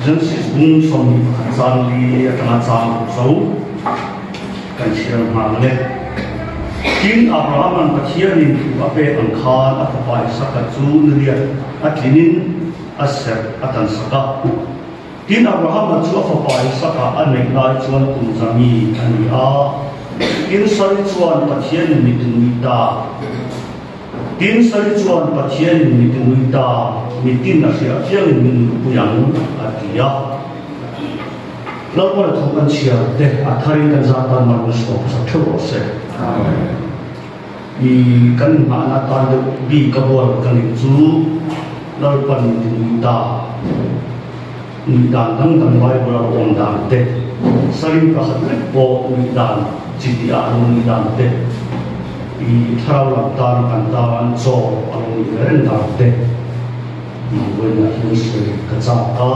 dân sĩ cũng sống khăn gian đi trong trang xấu cái chuyện mà này King Abraham an pathianin ape an khan a papai saka chu niria atlinin aser atan saka King Abraham chu papai saka anek lai chuan kumzami ani a King sari chuan pathianin mitinita King sari chuan pathianin mitinita mitin na sia chiang min puyang atia lawan thokan chia te athari kan zatan marus ko sa thuro se i kan ma na tan de bi ka bor kan chu lal pan ni dan dang dan bai bor on dan te sarin ka hat le po ni dan chi ti a ni dan te i tharau lam tan kan tan so alo ni ren dan te i wen na hin se ka cha ka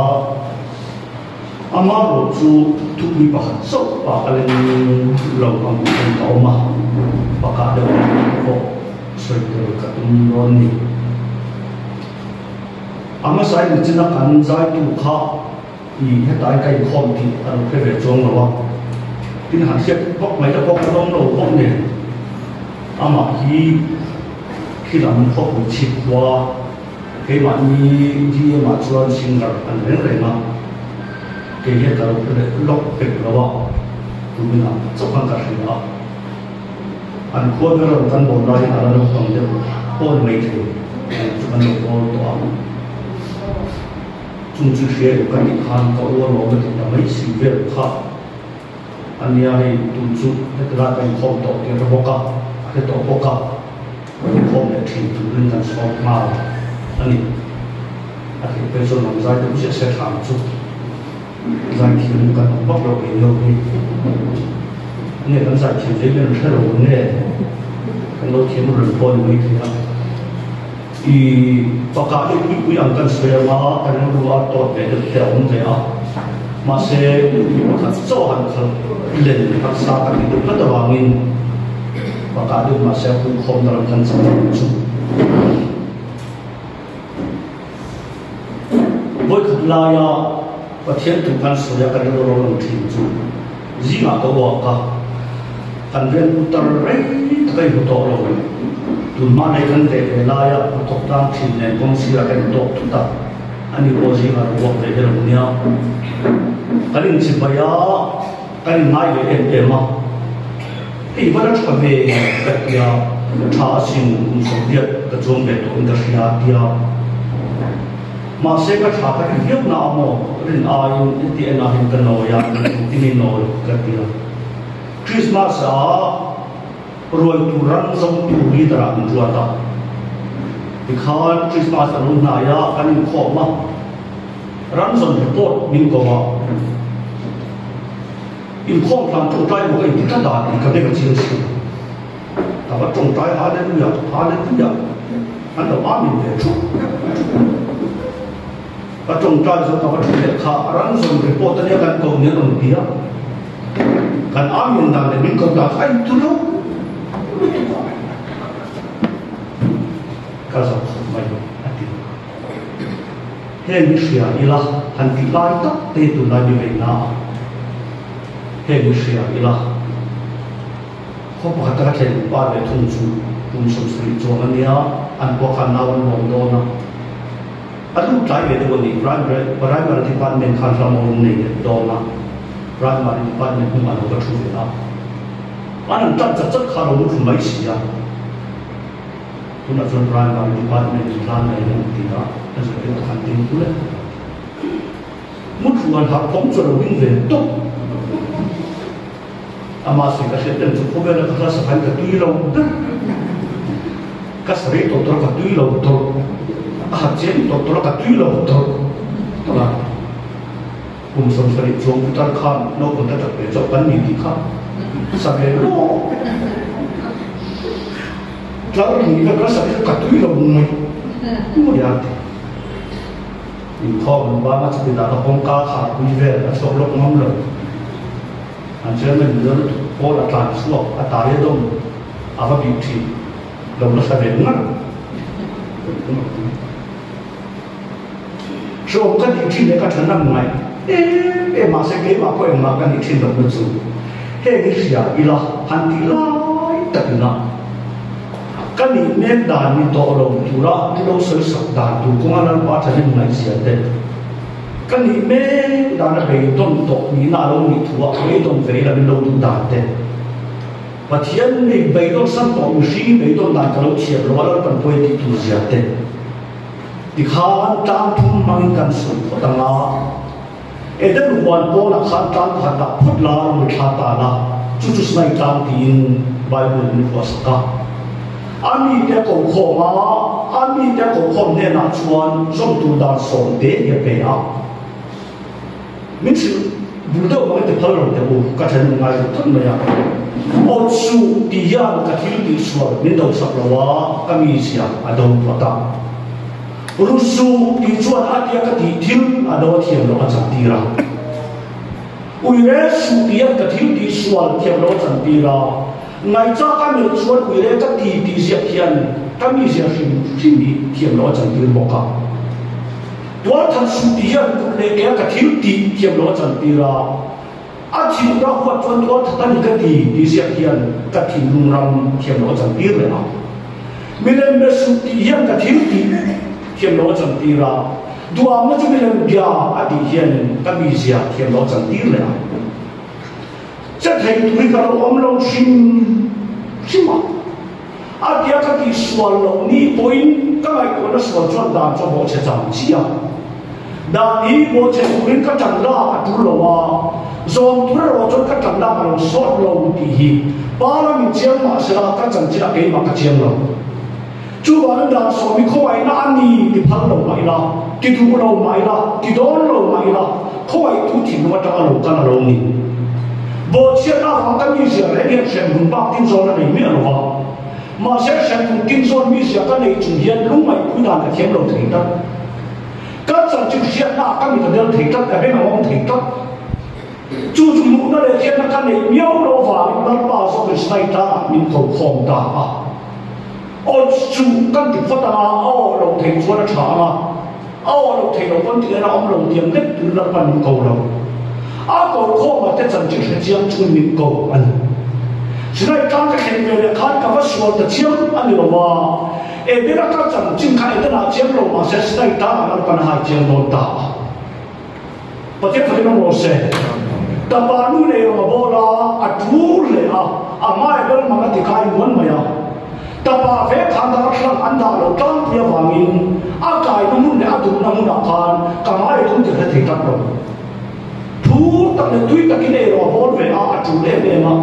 amaro chu thu mi pa so pa alen lo pang kan ka ma baka de ko soi ka tum ron ni ama sai ni china kan zai tu kha i hetai kai khom ti an pe ve chong lo wa tin han siap bok mai da bok dong lo bok ne ama hi khi lam kho ku chi wa ke ma ni ji ma chuan sing gar an re ma ke he ka ro pe lok pe lo wa tu mi na chok kan ka ri na an khuôn cái rồi căn bộ này là nó còn được ôn mấy thứ cho căn bộ ôn to chung chữ xe của căn nhà khan có ôn lo cái là mấy sinh viên khác anh ấy tu chú cái là cái khom tổ cái tổ bốc cả cái khom để thì tu lên thành số màu anh ấy bây giờ làm ra cũng sẽ làm chú ra thì mình cần bóc lột cái lâu điเนี่ยกันใส่ชิ้นเล็กๆแค่เราเนี่ยกันเราเทียมเรื่องพอไม่ถึงนะอีปากกาที่คุยกันเสียมากันเราดูว่าตัวเป็นเรื่องของเนี่ยมาเสียขัดโซ่หันเขาเล่นรักษากันอยู่ก็ตัวงินปากกาที่มาเสียคุณคมเรากันสำคัญสุดบุตรลายาประเทศถูกกันเสียกันเราลงทิ้งจุดจีน่าก็ว่ากันkan ren putar rei kai hu to lo tu ma nei kan te la ya tok tam thin ne kong sia kan to tu ta ani ko ji ma ro ve he lo nia kalin chi ba ya kalin mai le e ma ei ba ra cha ve ka ya tha sin um so dia ka jom be to nda sia dia ma se ka tha ka hiam na mo rin a in ti na hin kan no ya ti ni no ka dia Christmas rồi tu răng sông tu đi ra mình chùa ta thì khai Christmas là lúc này á anh em khó mà răng sông thì tốt mình có mà in không làm trồng trái một cái gì tất cả thì cái này cái chuyện gì ta bắt trồng trái hai đến bây giờ anh đâu ăn mình để chụp và trồng trái rồi ta bắt để khá răng sông thì tốt anh em cần cầu nhớ đồng kia kan amin dan de min ko da ai tu lo ka sa mai ati he mi sia ila han ti lai ta te tu la ni ve na he mi sia ila ko pa ta chen pa de thung chu kum som sri cho ania an ko khan na wan mong do na atu trai ve de ni primary department khan ra mong ni do na ran ma ni pan ni kuma no ka thu na an tan cha kha ro thu mai sia tuna chon ran ma ni pan ni plan nei ni ti na ta se ke khan tin tu le mu thu an ha kom cho ro win ve to ama se ka se ten chu ko be na ka sa phan ka tu lo da ka sa re to ka tu lo to a chen to ka tu lo to ta cùng sống sari chuông putar khan no kon ta pe cho pan ni khan sa be lo tlar ni ka sa ka tu lo mai mo ya in thom ba ma chi da ka pong ka kha ku ve a sok lok ngam lo an chen men lo ko la tlan so a ta ye dom a va bi thi lo la sa be ngar so kan di thin ka thana ngai ma se ke ma ko ma kan di thin do chu he ni sia ila han ti lai takna kan ni men dan ni to lo tura ni lo so sak dan tu ko ala pa thana ngai sia te kan ni men dan be ton to ni na lo ni thua be ton ve la lo tu dan te và thiên mình bày tôn sanh tổ sĩ bày tôn đại cả lỗ chiết lo lo phần quay đi tu diệt thế thì khan trang thun mang căn sự của tăng la ở đây hoàn bộ là khan trang hạt đạp phật la rồi thà ta la chú chú này trang tin Bible như vậy sao anh đi theo cổ khom anh đi theo cổ khom nên là chuan trong tu đàn sòng tế như vậy à mình sự bùn đâu mà cái phần rồi thì bùn cái chân ngay thật mà ya ôn su đi ra cái thiếu đi suar nên đâu sắp là kami sia ada pata rusu đi chuan anh cái thiếu ada thiam lo anh chẳng ra uire su đi cái thiếu đi suar thiam lo chẳng ra ngày cha kami chuan uire cái đi sia thian kami sia xin đi thiam lo chẳng ra một cả tua thằng su đi ra cái thiếu đi thiam lo chẳng ra anh chỉ ra hoạt chuẩn đó thật là cái gì đi xem hiện cái gì nung ram hiện nó chẳng biết rồi nào mình làm cái sự hiện cái thiếu gì hiện nó chẳng biết ra đua mà chúng mình làm gia anh đi hiện cái gì hiện nó chẳng biết rồi nào chắc thấy tụi cái ông long xin mà anh đi cái gì xóa lâu ní bồi cái này của nó xóa chuẩn đàn cho bộ sẽ chẳng chi à đàn ní bộ sẽ tụi cái chẳng ra tụi lâu zong tu ro chon ka tam da ma so lo ti hi pa la mi chiang ma sa ka chan chi la ke ma ka chiang lo chu ba da so mi kho ai na ani ti phal lo mai la ti thu lo mai la ti don lo mai la kho ai tu thi no ta lo ka la lo ni bo chia na ha ka mi sia le ni shen bun ba tin zo na nei mi lo wa ma se shen bun tin zo mi sia ka nei chu hian lu mai pu da ka thiam lo thei ta ka chan chi sia na ka mi ta del thei ta ka be ma wong thei ta chú mũ nó để thiên nó cái này miêu nó vào nó bao số cái sai ta mình không không ta à ôn chú cái việc phát ta ô lòng thầy chúa nó trả mà ô lòng thầy nó vẫn tiền nó ông lòng tiền nhất từ nó vẫn mình cầu lòng à cầu không mà cái chân chính là chiang chú mình cầu anh chỉ là trong cái hiện về khát cái vật số cái chiang anh rồi mà em biết là cái chân chính cái cái nào chiang rồi mà sẽ sai ta mà nó còn hai chiang nó ta và cái phải nó một sẽ ta ba nu le ma bo la a thu le a mai bel ma ka ti khai mon ma ya ta ba ve khan da khang an da lo tang pia wangin a kai nu mun le a du na mun da khan ka mai tu ti the ta ro thu ta le tui ta ki le ro bol ve a thu le ve ma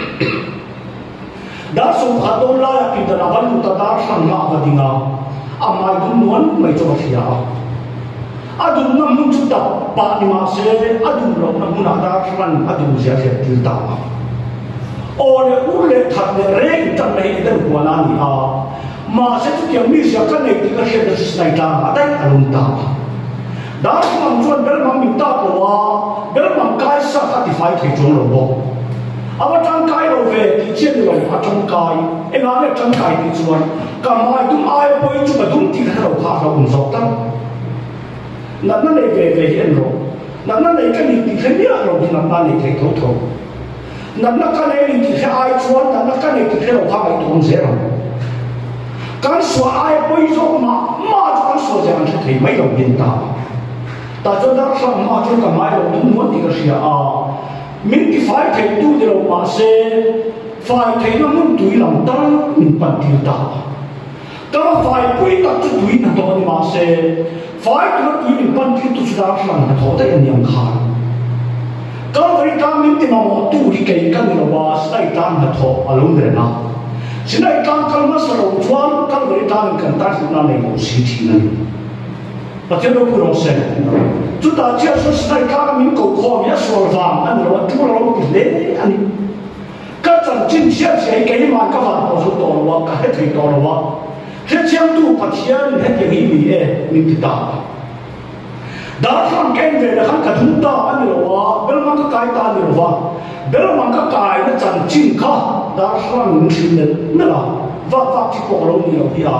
da so kha do la ya ki da na ban ta da khang ma ba dinga a mai du nuan mai cho thia adun nam mun chu ta pa ni ma se adun lo na mun ada ran adun sia sia til ta o le u le that le re ta nei de ko na ni a ma se chu ke mi sia ka nei ti ka she de snai ta adai alun ta da mam chuan bel mam mi ta ko wa bel mam kai sa ka ti fai thei chong lo bo awa tang kai lo ve ti chen lo a tang kai e na le tang kai ti chuan ka mai tum ai poi chu ka dum ti ka lo kha ka um zok ta nãy nó này về hiện rồi nãy nó này cái gì thì thấy biết rồi thì nãy nó này thấy thấu thấu nãy nó cái này thì thấy ai xóa nãy nó cái này thì thấy đâu khác ai cũng dễ rồi cái xóa ai bây giờ mà cái xóa thì anh sẽ thấy mấy đồng tiền ta cho đó sang mà cho cả mấy đồng tiền muốn thì cái gì à mình thì phải thấy tu thì đâu mà sẽ phải thấy nó muốn tùy lòng ta mình bận tiêu ta ta phải quy tắc cho tùy nó đó mà sẽ phải cho tụi mình ban tiêu tụi chúng ta làm thổ tại anh em khai cái vậy ta mình thì mà tu thì cái cái này là sai ta mà thổ ở luôn rồi nào xin này ta cái mà sao chuan cái vậy ta mình cần ta chúng ta này một sự thi này và cho nó phù hợp sẽ chúng ta chia sẻ xin này ta mình cầu khom nhé soi vàng anh rồi chúng ta làm cái đấy anh cái chân chính chia sẻ cái mà các bạn có số đó là cái thầy đó là thế chiang tu phát hiện hết những ý nghĩa mình thì ta đã sang cái về là khăn cả chúng ta anh rồi bên mang cái ta rồi bên mang cái nó chẳng chính cả đã sang những chuyện này là và chỉ có lâu nhiều thì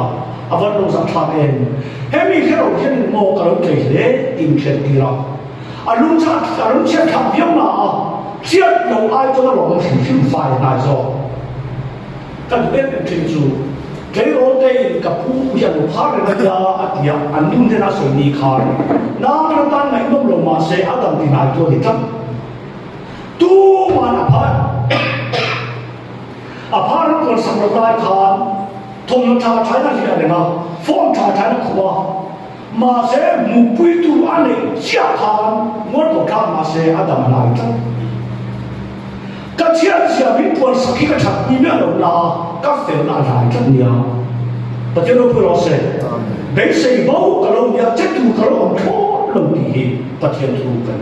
avan lo sa tha en hemi khero hian mo ka lo tlei le tim khet ti ra alung cha alung che kham biang na chiat lo ai cho lo lo thim fai na zo kan ben tin chu cái ô tê gặp phú hiện một phát là bây giờ anh anh đúng thế nào xử lý khai na cái tan này nó lồng mà sẽ ăn tầm thì này cho thì chắc tu mà là phát phát nó còn sắm được lại khan thông trà trái nó gì này nào phong trà trái nó khua mà sẽ một quý tu anh này chia khan muốn một khan mà sẽ ăn tầm lại chắc các chia sẻ với quân sắc khi các chặt đi nữa là các phèo là lại chắc nhiều và cho nó vừa lo sẽ để xây bao cả lâu nhà chết tu cả lâu ông thô lâu đi và thiên tu cái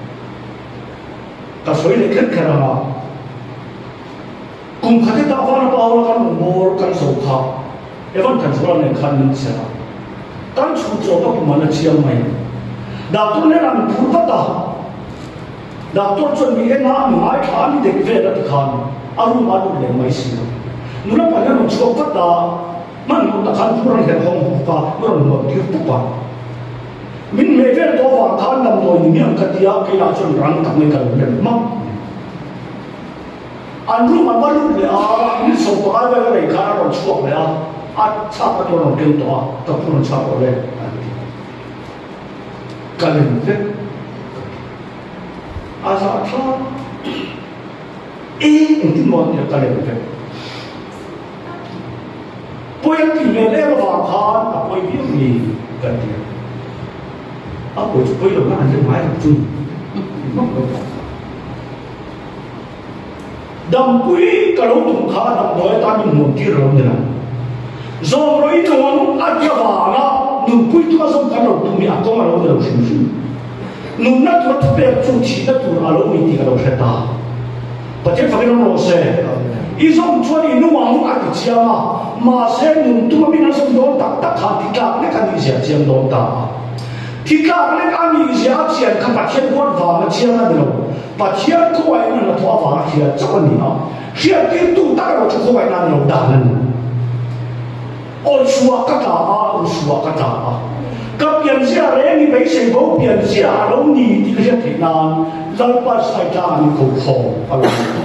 các suy nghĩ kết cái nào cùng khát ta vào bao là căn ngô căn sầu khát em vẫn căn sầu là nên khát nên sẽ căn sầu cho các bạn là chiang mày đạo tu nên làm phun phát ta đạo tu chuẩn bị cái nào mình ai khát đi để về là được khát anh mà được lấy mấy xíu nếu nó phải là một số phát taมันมันตะขันผู้รังเห็นห้องฟ้ามันหมดที่ปุ๊บวันมินเมเวลตัวว่าขันดำตัวนี้มันกติยากีฬาชนรังกับไม่กันเลยมั้งอันรู้มันว่ารู้เลยมินส่งตัวไว้ไว้เลยข้าเราช่วยเลยอัดชาติตัวเราเก่งตัวกับผู้นั้นชาติเลยกันเลยเด็กอาสาท่าอินทิมอนเนี่ยกันเลยเด็กปุยกินเงินเลี้ยงวางคานปุยเบี้ยมีกันเดียวปุยปุยหลงอันเรื่องไม้หลงจุนดำปุยกระโดดถุงขาดำน้อยตามีหมดที่เราเนี่ยจอมร้อยจวนอัดยาวานะนุ่มปุยตัวสมกันเราตุ้มีอัตโตมาเราเนี่ยเราชิมชิมนุ่มนัดวัดเปรียบจุดชีนัดตัวเรามีที่เราเช็ดตาประเทศฝรั่งเราเซ่อีสมชวนอีนุ่มอังอัดเชียมามาเส้นนุ่มตัวมีนั่งสมโดนตักตักขาดที่กลางเล็กอันนี้เสียเชียงโดนตาที่กลางเล็กอันนี้เสียเชียงขับปัดเชียงก้นฟ้าเชียงนั่นเองปัดเชียงก็ไว้นั่นละตัวฟ้าเชียงจับนี่นะเชียงที่ตู้ตั้งเราจะก็ไว้นั่นเราด่านั่นโอ้ชัวกระตาชัวกระตาก็เปลี่ยนเสียเรื่องนี้ไม่ใช่บ่เปลี่ยนเสียอารมณ์นี้ที่เขาจะถึงนานเราปัดใส่จานกูขออะไร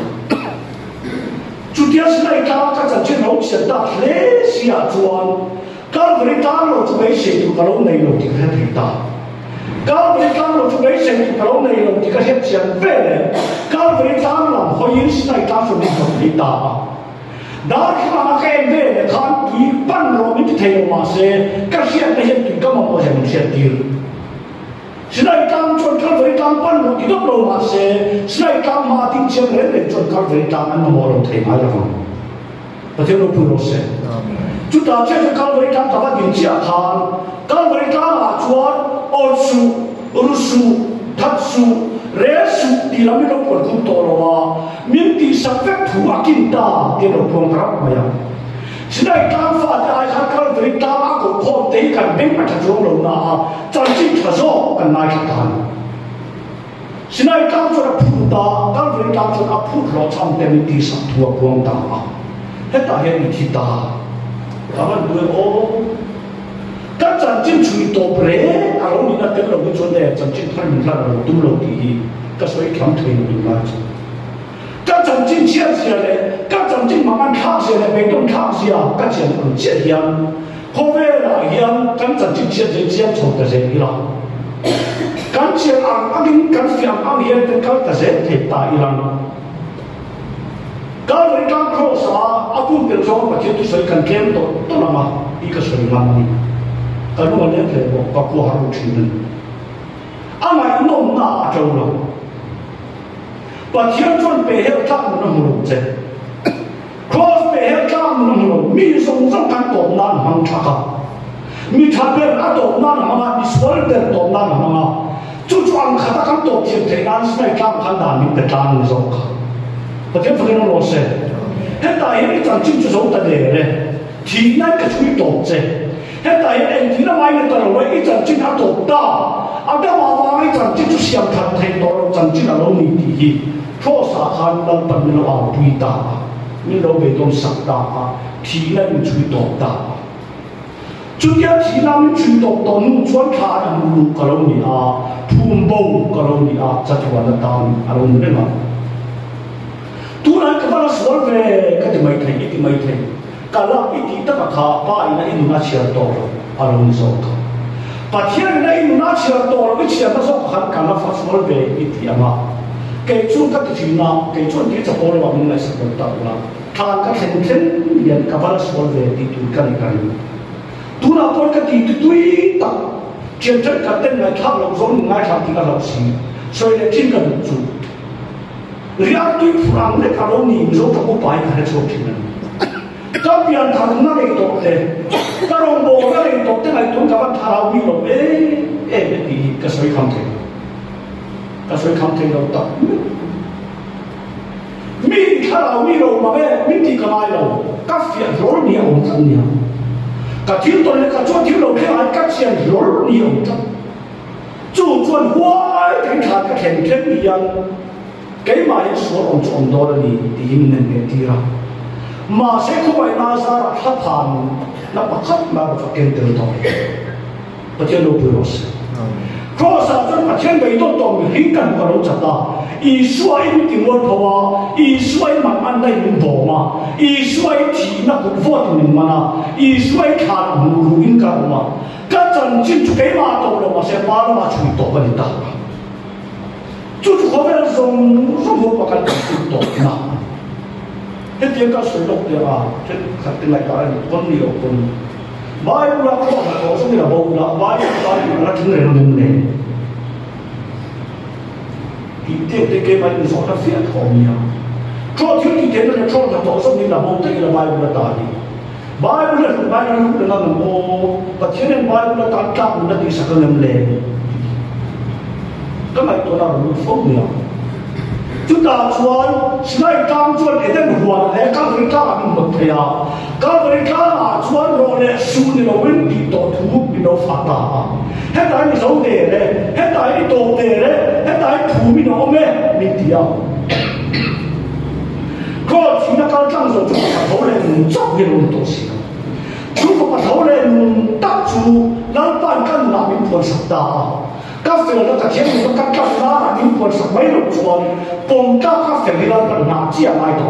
จุดที่สุดในการก็จะเชื่อเราเสียดายเลยเสียจวนการบริการเราจะไม่ใช่ถูกเราในเราที่เขาถึงตาการบริการเราจะไม่ใช่ถูกเราในเราที่เขาเสียเวรการบริการเราเขายิ่งในการสุดที่เขาถึงตาดาร์ข้ามาแค่เวรข้ามปีปั้นเราไม่ที่เที่ยวมาเสียก็เสียไม่เห็นถึงก็มาพอจะมันเสียดีสไลด์การจนการบริการปั้นเราที่ต้องลงมาเสียสไลด์การมาทิ้งเชียงเลยจนการบริการนั้นมาเราเทมาแล้วกันประเทศเราพูดเราเสียจุดต่างเช่นการบริการกับว่าดินเชียทานการบริการอาจวนอลสูรุสูทัดสูเรสูที่เราไม่ต้องกดคุ้มตัวเราว่ามีที่สักเวกถูกกินตาที่เราพวงรับมาอย่างสไลด์การฟ้าที่ไอ้ข้าการบริการอากูพอตีกันเป็นมาจากตรงเราหน้าจันจิตทศกันนายทานสไลด์การจนพูดตาการบริการจนพูดเราทำเต็มที่สักทั่วพวงตาเฮ็ดตาเห็นที่ตาถ้ามันดูโอ้ก็จันจิตช่วยตัวเปรย์อารมณ์นี้นั่นเต็มเราไม่ชนเลยจันจิตท่านมีพลังเราตุ้มเราดีก็สวยคำเทนดูมาก็จันจิตเชี่ยเสียเลยก็จันจิตมันข้าเสียเลยไม่ต้องข้าเสียก็เสียคนเชี่ยยังพอเวลายังกันจันจิตเชี่ยเชี่ยชนแต่เสียอีหลังกันเชี่ยอังกินกันเสียอังเฮียเป็นกันแต่เสียเทตาอีหลังการบริการครอบครัวอาบุญเป็นสองประเทศที่สวยกันเข้มต้นมาอีกสวยงามนี่การรู้ว่าเนี่ยเลยบอกว่ากูหารู้ที่นั่นอะไรน้องน่าเจ้าเราประเทศชนเปรี้ยวข้ามน้ำมันเจ็บครอสเปรี้ยวข้ามน้ำมันมีสงสารกันตบนั่นหังชักมีทับเป็นอัตบนั่นหังมีสวรรค์เป็นตบนั่นหังจู่ๆอังคาตกันตบเทียบเทียนสมัยข้ามขันดานมีเป็นการนิสกประเทศฝรั่งเราเสียเห็นแต่เห็นจังจิ้มจุดสองตัดเลยที่นั่นก็ช่วยตบเสียเห็นแต่เห็นที่นั่นไม่ได้ตลอดไว้จังจิ้มอัตบได้อันเดียวว่าไอ้จังจิ้มจุดเสียงทันเทตลอดจังจิ้มเราหนีดีเพราะสาขาเราเป็นเราเอาดุยตามีเราไม่ต้องสักตาที่นั่นช่วยตบได้ chú kia chỉ làm chuyện tốt tốt nung chuẩn khá là nung cái lâu nè phun bầu cái lâu nè chắc chắn là tao lâu nè mà tu này các bạn nói về cái gì mấy thầy cả là ít tất cả khá ba này in nó chia to lâu nè rồi và thiên này in nó chia to cái chia nó số hẳn cả là phát nói về ít mà cái chung các cái chuyện nào cái chung cái chấp nhận là mình lại sẽ được tạo ra thằng các thành viên liền các bạn nói về thì tu cái này tu nào còn cái gì tuy tập chiến tranh cái tên này tham lòng giống ngay tham tiếng lòng gì rồi lại chiến cái đúng chú riêng tuy phẳng đấy cả đâu nhìn giống trong bộ bài cái số chuyện này các biện thằng nó lại tốt đấy các ông bố nó lại tốt thế này tôi các bạn thảo vi rồi cái số không thể đâu tập mình thảo vi rồi mà bé mình thì cái này rồi các việc rồi nhiều hơn nhiều cả thiếu tuần này cả chỗ thiếu đầu cái ai các chuyện rồi nhiều hơn chủ chuẩn hóa cái thằng cái thành thiên bị ăn cái mà những số ông chọn đó là gì thì mình nên biết đi ra mà sẽ không phải là ra tháp hàng nó bắt khắp mà phải kiên trì thôi và chưa đủ rồi cross à cho mà thiên bày tốt tốt mình hình cần có đâu chặt ta ý xoay mình tìm một phò ý xoay mà ăn đây mình bỏ mà ý xoay thì nó cũng vô thì mình mà ý xoay thà mình đủ hình cần mà các chân chính cái mà tốt rồi mà sẽ bao mà chịu tốt cái gì ta chú có vẻ giống một cái chuyện tốt na hết tiếng các sự độc địa trên các tiếng này cái con nhiều con bài là có một cái số là bầu là bài là chính là mình này thì cái bài mình nói là phiền khó nhiều cho thiếu thì thế là cho là tổ số là bầu tức là bài là tài bài là lúc là bầu và thế nên bài là tài trọng là thì sẽ không làm lệ cái này tôi nào là phúc nhiều chúng ta chuan ngay cam chuan để đến hoàn lẽ các người ta mình một thầy các người ta chuan rồi để suy rồi mình bị tổ thú bị nó phá ta hết tại mình sống để đấy hết tại mình tổ để đấy hết tại thú mình nó mê mình tiệt có chỉ là các trang rồi chúng ta thấu lên chọc cái luôn tổ sĩ chúng ta thấu lên tác chủ làm bạn căn là mình buồn sập ta các phiền nó cả thiên nó các cái đó là những phần sập mấy lục chuột bom các phiền thì nó còn nặng chia mai đó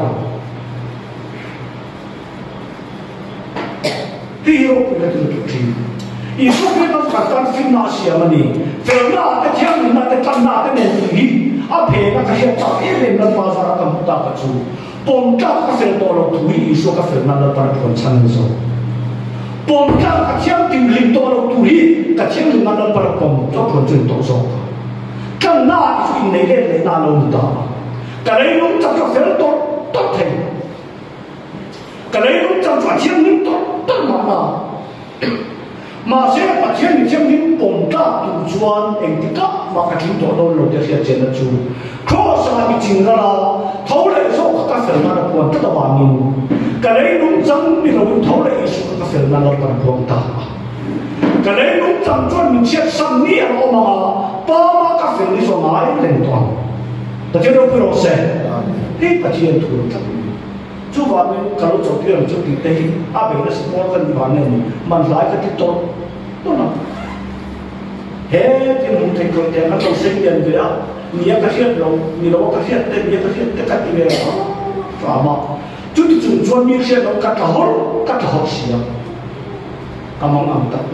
thì đâu cũng là cái chuyện ý số cái nó cả căn phiền nó xia mà đi phiền nó cái thiên nó cái căn nó cái nền gì à phê nó cái hiện tại cái nó bao giờ nó cũng ta cái chú bom các phiền đó là tụi ý số các phiền nó là toàn phần chân rồi bom các thiên tìm linh đó là tụi cái thiên nó là toàn bom cho phần chân tổ số cái nào thì này cái này nào luôn đó cái này nó chắc là phải tốt tốt thế cái này nó chắc là thiên nó tốt mà sẽ phát triển thiên những bom các tụ chuan em thì các mà cái thiên tổ đó là cái hiện trên chú cross là bị chỉnh ra thấu lại số các phần nó là quan tất cả mình cái này nó chẳng bị nó thấu lại số các phần nó là quan ta cái này nó chẳng cho mình chết sang nghĩa nó mà ba má các phần đi số mai lên toàn ta chưa đâu phải sẽ hết phát triển thủ được chú vào mình cả lúc đầu tiên chú tìm thấy bây giờ sẽ có cái gì này mà lại cái tiếp tục đó là hết thì mình thấy cái tiền nó sinh tiền về á nhiều cái chuyện rồi nhiều cái chuyện tên nhiều cái chuyện tất cả những cái đó mà chú thì chúng cho nhiều chuyện nó cắt hậu xí à cảm ơn anh ta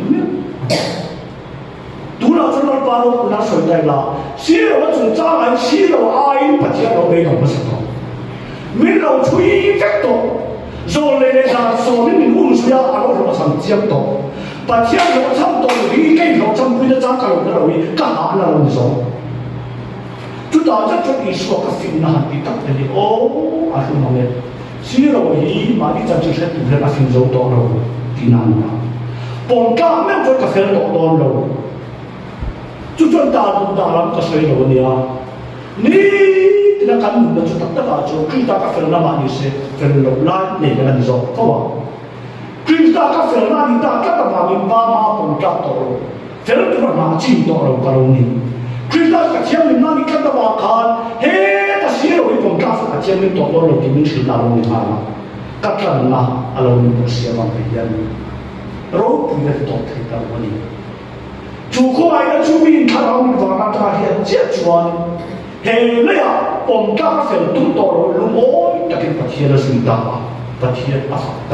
tu nào cho nó bao lâu nó soi đây là xí rồi nó chúng ta lại xí rồi ai bắt chuyện nó mấy đồng sao mình đâu chui vecto rồi lên ra số mình uống suy à nó rồi sang chiếm tổ bắt chuyện nó chăm tổ đi cái nó chăm quy nó chăm cái nó rồi cả hai là làm sao chúng ta chắc chắn ý số các phim nào đi tập thì anh không nói xí rồi mà đi chăm chỉ sẽ tụi nó phim dấu tổ rồi thì nào mà bom cá mấy chỗ cà phê tổ tổ rồi chúng ta làm cái gì rồi nhỉ ní thì nó cần mình cho tất cả chỗ chúng ta các phần làm gì sẽ phần lộc lại này cái này rồi không ạ chúng ta các phần làm gì ta các bạn mình ba má bom cá tổ rồi phần chúng ta chỉ tổ rồi cái này chúng ta các chuyện mình làm gì các bạn看hết ta xí rồi bom cá các chuyện mình tổ rồi thì mình chỉ làm mình mà các bạn là alo mình có xí vào bây giờ rồi bây giờ tốt thì tao muốn đi chú có ai đã chú bin thằng ông vào làm ta hiện chết chuan hệ lấy à ông ta phải tung tổ rồi lúc ôi ta cái phát hiện là sự ta phát hiện là phát ta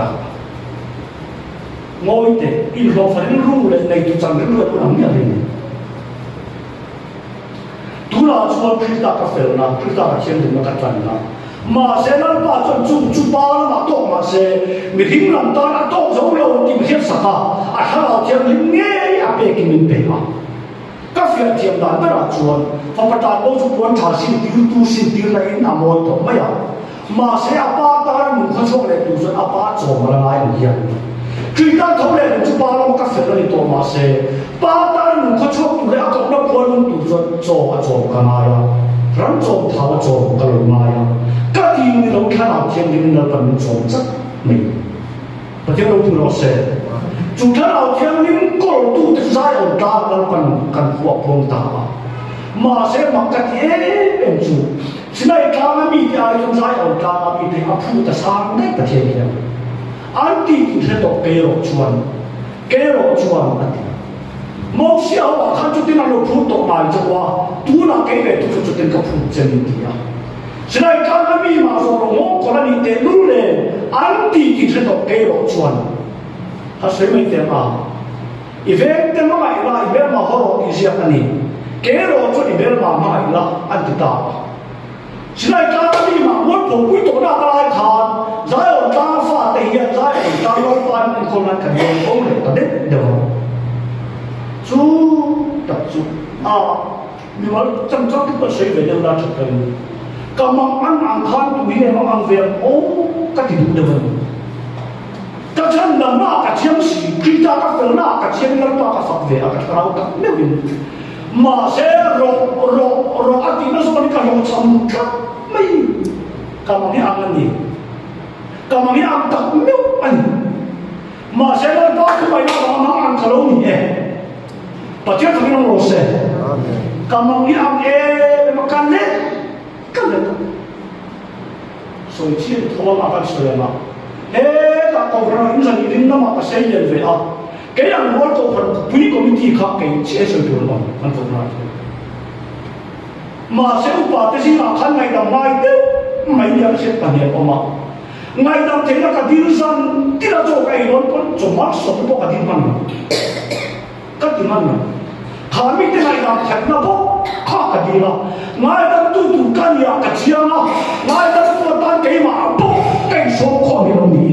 ngồi thế in vào phần rung lên này tụi chẳng rung lên cũng làm gì vậy tụi nào chuan khi ta cái phần nào khi ta cái chuyện gì mà cái phần nào mà sẽ nói ba chân chú ba nó mà tốt mà sẽ mình hiểu làm ta đã tốt giống lâu tìm hiểu sao à thằng nào thì mình nghe à bé cái mình bé à các việc thiền đàn rất là chuẩn phong cách đàn ông chúng quan thả xin tiêu tu xin tiêu này nằm ngồi tổ mấy à mà sẽ apa ta mình không chọn lại tu chuẩn apa chọn mà là ai mình hiểu khi ta thấu lại chúng ba nó các việc này tổ mà sẽ ba ta mình không chọn tu lại cộng đồng quân tu chuẩn chọn cái này à rắn chọn tháo chọn cái này à cácทีมเราแค่เราเทียนดินเราเป็นสองสักหนึ่งประเทศเราถึงเราเสร็จจุดที่เราเทียนดินก็เราตู้ที่ใจเราตาเรากันขวบพงตามาเสียมักกันเป็นจุดสิ่งใดกลางมีที่ไอ้ที่ใจเราตามีที่อาพูดสร้างในประเทศนี้อันที่ที่เราเกลชวนอันที่มองเสียว่าขั้นจุดที่เราพูดตกมาจะว่าตัวเราเกลทุกจุดที่เราพูดเจนิตี้สิ่งใดกลางมีมาส่งมองคนนี้เตรู้เลยอันที่ที่เราเกลชวนถ้าเสียไม่เต็มอ่ะอีเวนต์เต็มมาอีกละอีเวนต์มาฮอร์อีเสียกันนี่เกลชวนอีเวนต์มาอีกละอันที่ตาสิ่งใดกลางมีมาวัดผมคุยตัวหน้าอะไรทานใจอ่อนตาฟาดตีใจอ่อนตาลอยฟันเป็นคนนั้นกันเองโอ้ยตอนเด็กเดี๋ยวสู้ตัดสู้มีว่าจำที่เป็นสิ่งเดียวกันทุกคนกำลังอังคารตัวนี้มันอังเวียนโอ้ก็ที่ดูเดิมก็ฉันนั่งหน้ากับเชียงสีคิดจากเฟลหน้ากับเชียงนั่งหน้ากับฝักเวียกับเรากับไม่วินมาเสียรออาทิตย์นั้นสมัยกันเราทำกับไม่กำลังนี้อังนี่กำลังนี้อังกับไม่อันมาเสียแล้วก็ขึ้นไปหน้าเราอังกับเรานี่เองปัจจัยทำให้เรารู้เสียกำลังนี้อังมากันเล่กันเลยส่วนที่ทว่ามากันสวยมาแต่ตอนเราอินสันอินน้ำมาเสียเยอะเลยแกยังรู้ตัวคนผู้นี้ก็มีที่ขับแกเชื่อสุดยอดมันตรงนั้นมาเสียอุปาทิสินาขันไงดำไม่เด้ไม่ยังเสียกันเนี่ยออกมาไงดำเท่านั้นก็ดินสันที่เราโจกไอ้คนคนจมาสมบูรณ์กับดินมันก็ดินมันขาไม่ได้ไงดำแข็งนะพวกข้ากันดีละไงดำตู้กันยากันเชียงละไงดำตัวตั้งเกี่ยมาปุ๊บเก่งโซ่ข้อนี้เราดี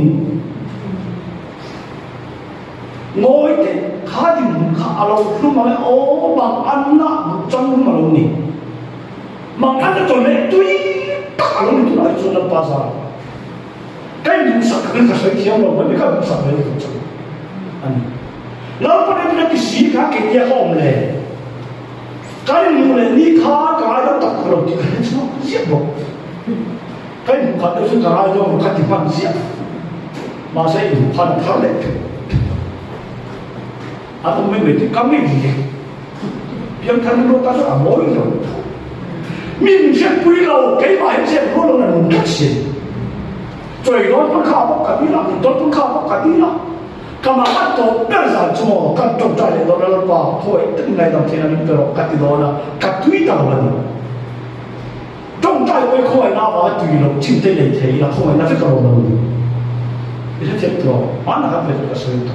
งอยแต่ข้าดินข้าเรารู้มาเลยโอ้บางอันน่ะจังมาเรานี่บางอันจะจนเลยตุ้ยตาเราไม่ตัวไหนจนเราภาษาใกล้ดูสักครั้งก็ใช้เทียมเราไม่ก็ดูสักเลยก็จังอันนี้แล้วประเด็นนั้นที่สีข้าเกี่ยวข้องเลยใกล้ดูเลยนี่ข้ากายเราตัดเราที่กันใช่ไหมเสียบอกใกล้ดูข้าเดี๋ยวสุดท้ายเราข้าที่มันเสียมาใช้ดูพันเท่าเล็กอาตมาไม่ได้ก็ไม่ดีเพียงแค่รู้ก็จะมองไม่เห็นมีเช่นคุยเราเกี่ยวกับเช่นรู้เราเนี่ยมันก็เช่น最多不靠不可比了，你都不靠不可比了。干嘛俺都别上做，干种在里头了吧？会等来到天那里边，干地多了，干对到了呢。种在会可以拿把对了，进得来提了，可以拿这个了呢。你说听不？俺那还没这个水头。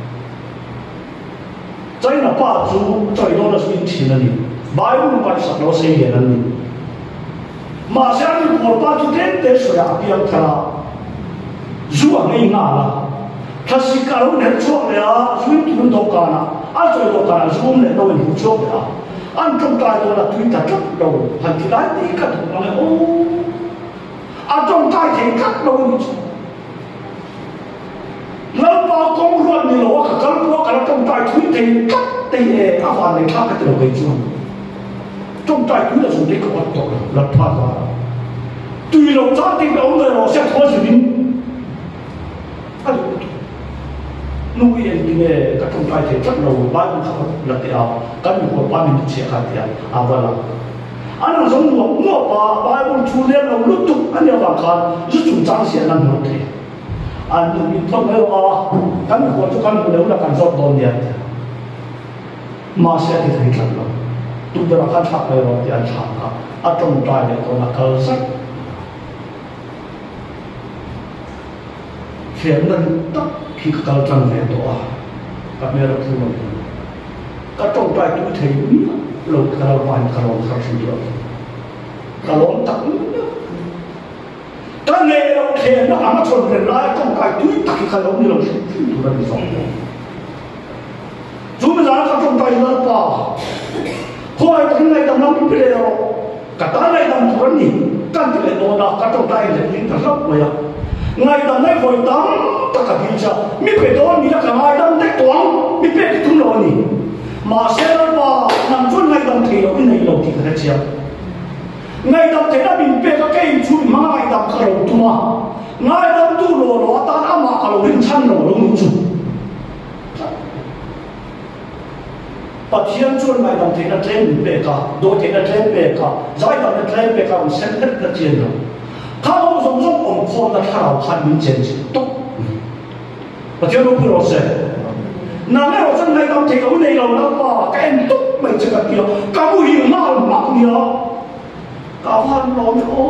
在那把猪最多的是运气了呢，买五百十多岁的了呢。马上我把猪点得水啊，不要他了。รู้อะไรง่ายละถ้าสิการุณเห็นช่วงเลยรู้ตุนโตกันนะอันตัวโตกันนะรู้เนี่ยเราเห็นผู้ช่วงเลยอันตรงใจตัวละตุยตะจับเราหันที่ไรนี่ก็ถูกมาเลยโอ้อันตรงใจเห็นกัดเราเนี่ยแล้วพอกงรวดนี่เราว่ากันพวกกันตรงใจทุยเห็นกัดเตะอาวันในข้ากันเราไปช่วงตรงใจทุยเราส่งที่กอดตัวเราพลาดว่าตุยเราจ้าติดเราเลยเราเสียท้อสิบินนู่นเองที่เนี่ยก็ต้องไปเที่ยวเราบ้านเขาหลักเดียวกันอยู่กับบ้านมันเชียร์กันเดียวเอาไปละอันนั้นสมมติว่าบ้านมันชูเลี้ยงเราลุกทุกอันเดียวกันรู้จุดจ้างเสียนั่นหมดเลย anh đừng in phong ấy à căn của chúng căn nếu là căn dọn đồn nhẹ mà sẽ thì thấy thật lắm tụi tôi là căn tháp này rồi thì anh tháp cả ở trong trại này còn là cơ sắc khiến nên tất khi cơ trăng về tổ các mẹ là phụ nữ các trong trại tôi thấy lâu cả lâu vài cả lâu khác sinh rồi cả lâu tặng cái này là thế nó làm cho người lại trong cái túi tắc cái lâu như là chúng ta bị sống chúng bây giờ nó trong tay nó bỏ thôi cái này tầm năm mươi rồi cả ta này tầm tuổi nhỉ căn cái này đồ nào cả trong tay là những thằng lóc vậy ngày tầm này vội tắm tất cả những sao mi phải đó mi là cả ngày tầm đấy toán mi phải cái thùng lò nhỉ mà sẽ nó vào nằm chỗ ngày tầm thì nó cái này lâu thì cái này chưa ngày tầm thế là mình phải cái chui mà ngày tầm cái lâu tu mà ngày tầm tu lò ta đã mà cái lâu đến chăn lò luôn chú và thiên chuan ngày tầm thế là trên mình về cả đôi thế là trên về cả giải tầm là trên về cả mình xem hết là trên rồiเขาสงสารองค์คนละท่าเราคันมินเจนสิตุ๊กประเทศเราพูดเราเสียนั่นแหละเราจะในตอนที่เราในเราแล้วว่าแกนตุ๊กไม่จะกันเดียวก้าวหิวหน้าหมักเดียวก้าวพันร้อนโอ้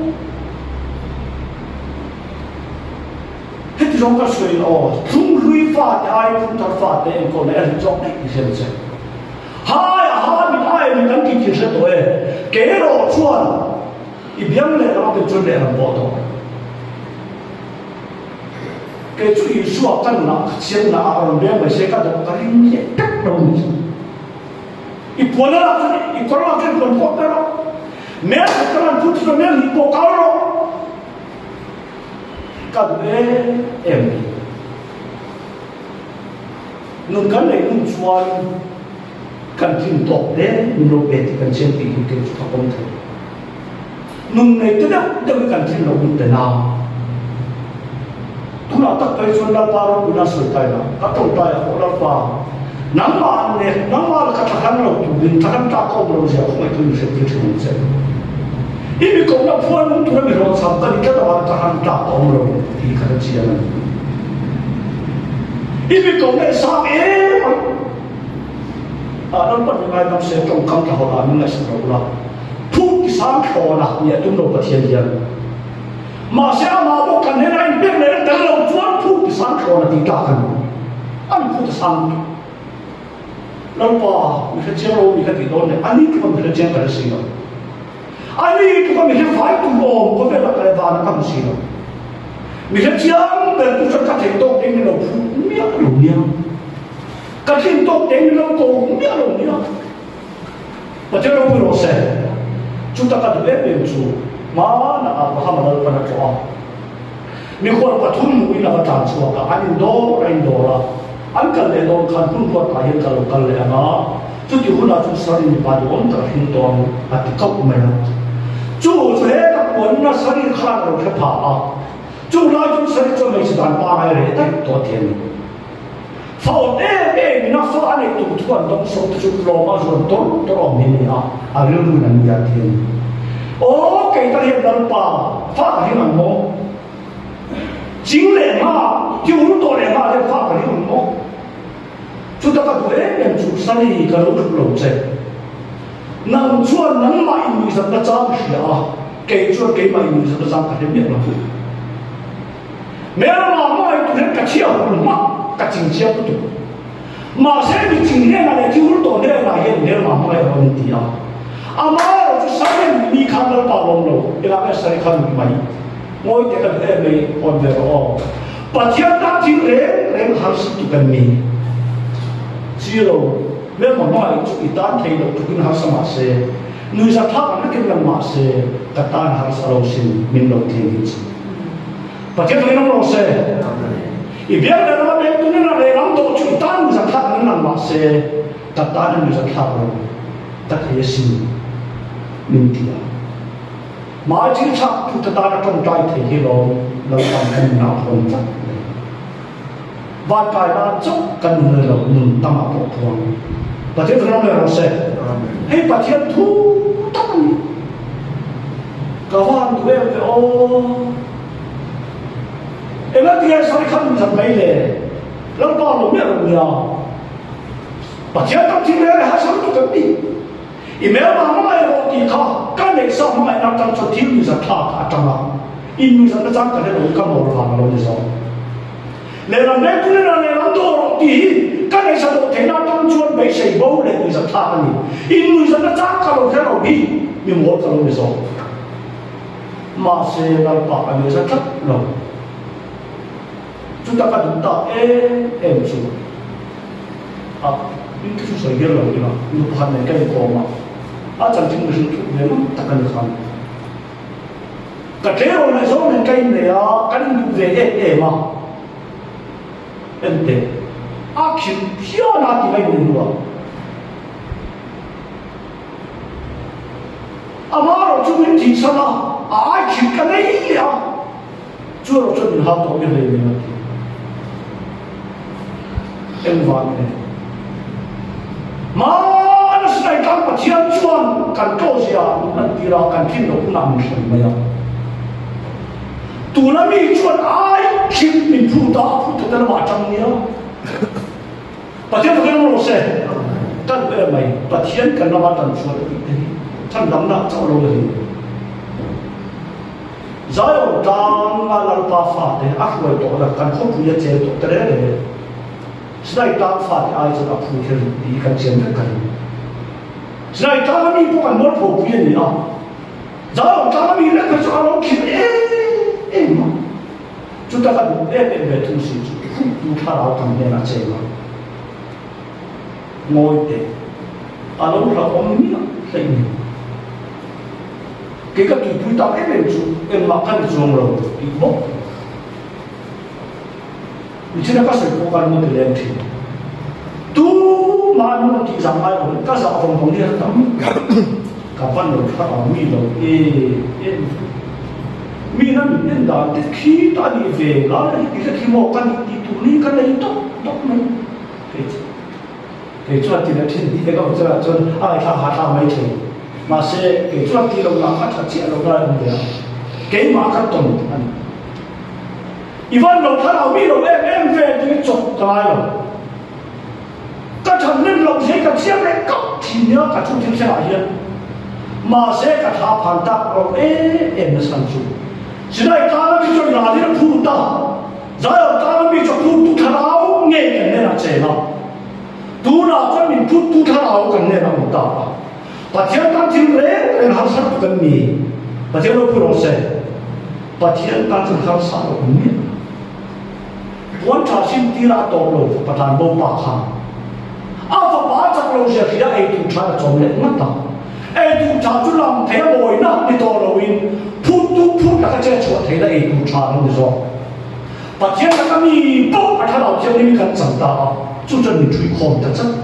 ให้ที่เราก็สวยอ๋อทุ่งลุยฟ้าไอ้พุ่งทัดฟ้าเองคนเองจบได้ที่เสียเสียหายมีไอ้มีกันที่ที่เสียตัวเองเกล้อชวนอีเบี้ยงเลยเราเป็นจุดเด่นของบ่อเกจุยชัวกันนะเชียงนะอารมณ์เบี้ยงไม่ใช่กันแต่ก็ยิ่งเยอะตักลงอีปวนเราจะอีคนเราจะคนพบเราแม้แต่การพูดถึงเรื่องนี้พวกเขาเรากันเอ็มนุ่งกันเลยนุ่งชวนกันทิ้งตกเด้นุ่งโรเบติกันเชียงตีอยู่เกี่ยวกับคนไทยนุ่งในตัวเด็กกันที่เราดูแต่นาทุกเราตักไปชนเราปาเราบุญสุดใจนะก็ต้องใจของเราปาน้ำมันเนี่ยน้ำมันก็ทำเราถูกบินทำตาเขาเราเสียของไอ้ตัวนี้เสียที่ถึงเสียอีมีคนเราพูดตัวเราไม่รู้สับกันก็ต้องทำตาของเราที่ขนาดเชียร์นั้นอีมีคนเราสับเราปัจจุบันเราเสียตรงคำที่เขาอ่านนั่นแหละสิ่งเราผู้ที่สร้างโคนะเนี่ยตุ้มโลกประเทศเดียวมาเสียมาบอกกันให้ได้เป็นเลยแต่เราชวนผู้ที่สร้างโคนะตีตากันอันผู้ที่สร้างเราป่ามีแค่เจ้ามีแค่ติดโดนเนี่ยอันนี้คือมันเป็นเจ้ากันสิเนาะอันนี้คือมันมีแค่ฝ่ายตุ้มโลกก็เป็นอะไรบ้างกันสิเนาะมีแค่เจ้าเป็นผู้จัดการโต๊ะเองเราพูดไม่เอาหลงเนี่ยการที่โต๊ะเองเราโกงไม่เอาหลงเนี่ยประเทศเราเป็นโรเซ่chúng ta cần biết điều chủ mà là Abraham là phần củaมีคนกระทุ่มวินาทีชัวร์กับอันอินโดละอันกันเลยโดนขันพุ่งพอตายกันกันเลยนะจุดที่คุณอาจจะสริปาดอนแต่หินตอนอาทิตย์ก็ไม่นะจู่เสียกับคนน่ะสริขาดเราแค่ผ่าจู่เราจุดสริจะไม่ใช่การปาอะไรได้ตัวเทียนฝ่ายมีนักฟ้าในตุ่มทวนต้องส่งจุดลงมาส่วนต้นตรองนี่นะเรื่องนั้นมีอะไรโอ้เกิดอะไรดันป่าฟ้าที่มันโม่จริงเลยมาที่หุ่นตัวเลยมาเลยฟ้าที่มันโม่จุดตะกั่วเป็นจุดสลีกระลุกหลงเจ็บนั่งชวนนั่งมาอินมีสัตว์จ้าเสียเกิดชวนเกิดมาอินมีสัตว์จ้ากันเดียวนะแม้เราไม่ตัวเล็กกระเชี่ยวหุ่นมากกระจิงเชี่ยวตัวมาเส้นจริงเนี่ยอะไรที่หุ่นตัวเนี่ยอะไรเนี่ยมาไม่เอาดีอ่ะอามาเราจะสร้างมีขันเราป่าลงเราเวลาเราใส่ขันมีไหมมวยเด็กกันไม่คนเดียวปัจจัยตั้งที่เร่งหาสิ่งที่เป็นมีที่เราเมื่อมันไม่จุดตั้งที่เราทุกคนหาสมาธินุ้ยสัทธานักเรียนมาเสียกตั้งหาสารสินมินโลที่นี่ปัจจัยที่เราเสียอีเบี้ยเราไม่เป็นตัวนี้เราเลยเราต้องจุดตั้งสัทธานั้นมาเสียกตั้งนุ้ยสัทธาเราตัดเหตุสิมินเดียมาที่ชักพุทธตาต้องใจที่เราทำให้หนาคนจัดบ้านกายบ้านจบกันเลยเราหนุนตั้งมาปกครองประเทศเราเนี่ยเราเสร็จให้ประเทศทุกตั้งก็ว่าตัวเองโอ้เอ็ม nó tia sai khăn thật mấy lệ lắm bao lắm biết rồi nhiều và chỉ tập trung lên hai sáu chục cái đi ý mẹ mà mai rồi thì khó cái này sao mai nằm trong chỗ thiếu như sao thà cả trong đó in như sao nó chẳng cái này nó không một làm nó như sao nên là nếu cứ là làm đồ thì cái này sao được thế nào trong chuột mấy sợi bông này như sao thà cái này in như sao nó chẳng cái nào thế nào đi nhưng một cái như sao mà sẽ là bảo anh ấy rất thấp lòng chúng ta cần chúng ta em xuống những cái sự kiện rồi đi mà lúc hành này cái gì mà chẳng chính là sự kiện này mà ta cần làm cái thế rồi này số này cái này cái này về mà em thế action pure là gì vậy nữa mà rồi chúng mình chỉ sao action cái này à chưa rồi chúng mình học được cái này em vào này mà nó sẽ lại càng phát triển chuan càng cao gì à mình đi ra càng kinh động nằm sân mày à tụi nó bị chuan ai khi mình phụ ta nó mà trong nhau phát triển cái nó sẽ các em mày phát triển cái nó mà trong chuan thằng đâm nặng trong lâu rồi giải ở trong là ba phát để áp dụng tổ là càng không phụ chế tổ cái đấy Selain tanpa ai juga punya di kajian kan. Selain kami bukan berpunya ni ah. Jangan kami nak kerja orang kiri Chúng ta cần betul sih. Kita lakukan dengan cara ngồi để alo là ông ni lah ini. Kita tu tak makan jual rồi ibu. Itu nak kasih bukan model yang tu mana di zaman itu kasih orang dia tahu kapan lo kalau mi lo mi nan dah kita ni vela kita kimo kan itu ni kan itu tak ni itu tidak tidak kalau jual ai hata mai tu masih itu tidak nak hata cik lo kan dia kau makan tu Ivan lo thằng mi lo em về thì chụp cái rồi, các thằng nên lo thế cái chiếc này cắt thì nhớ cả chúng chúng sẽ lại hiện, mà sẽ cả thà phản tác lo em nó sản xuất, chỉ đây ta nó bị cho nhà đi nó phụ ta, rồi ta nó bị cho phụ tu thằng nào nghe cái này là chế nào, tu nào cho mình phụ tu thằng nào cái này là một ta, và thiên ta thiên lệ em hàng sản cái mi, và thiên nó phụ nó sẽ, và thiên ta thiên hàng sản cái mi. Wan thà xin tira tổ lô phát triển bông bạc hàng, áp phá chắc lô sẽ khi ấy tu trả là trong lệ mất ta, ấy tu trả chú làm thế bồi nát đi tổ lô in, phút là cái chế chuột thế là ấy tu trả nó được rồi, và thiên là cái mi bốc ở thằng nào thiên mình cần chẳng ta, chú chân mình chui khom thật chất,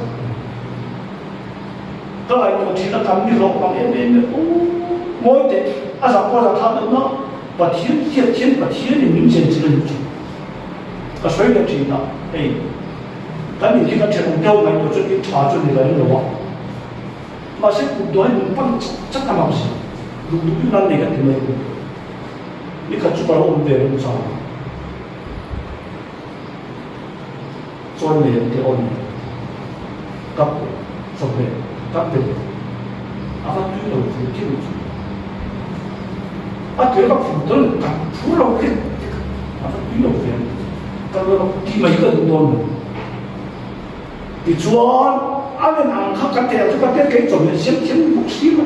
cái này tu thiên là cái mi lộc bằng em mỗi thế, sao qua là thằng nó, và thiên và thiên thì mình chân chỉ là cái suy nghĩ gì đó, cái mình khi cái chuyện đâu ngày tổ chức cái trò chuyện này là như vậy, mà sẽ cuộc đời mình vẫn chắc là làm gì, lúc lần này cái gì này, đi cái chụp áo ôm về làm sao, cho nên thì ôm, cặp, sọc về, cặp về, à phát tuy đầu phụ thiếu, à tuy các phụ tử cặp phụ lâu kia, à phát tuy đầu về kalau di mana itu tuan, dijual, ada angka kata kayak macam siapa bukti mana,